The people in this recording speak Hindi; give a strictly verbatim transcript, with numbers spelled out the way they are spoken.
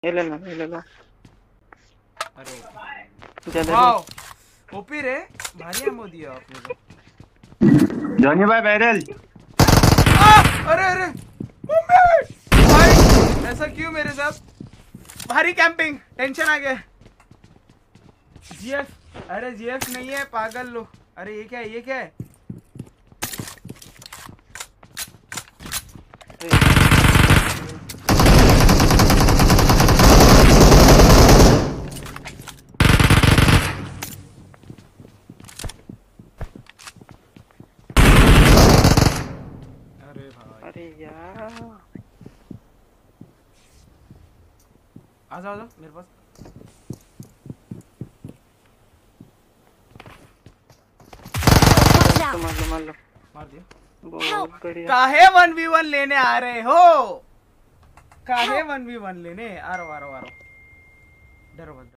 ये ले लो ये ले लो। अरे वाओ ओपी रे, भारी एमो दिया आपने तो। जॉनी भाई बैरल। अरे अरे भाई ऐसा क्यों मेरे साथ? भारी कैंपिंग, टेंशन आ गया। जीएफ, अरे जीएफ नहीं है पागल लो। अरे ये क्या है, ये क्या है? अरे भाई, अरे यार आ जाओ, आ जाओ मेरे पास। तो मार लो मार लो। मार दिया। बहुत बढ़िया। काहे वन वी वन लेने आ रहे हो? काहे वन वी वन लेने आ रहा, आ रहा, आ रहा। डरो मत।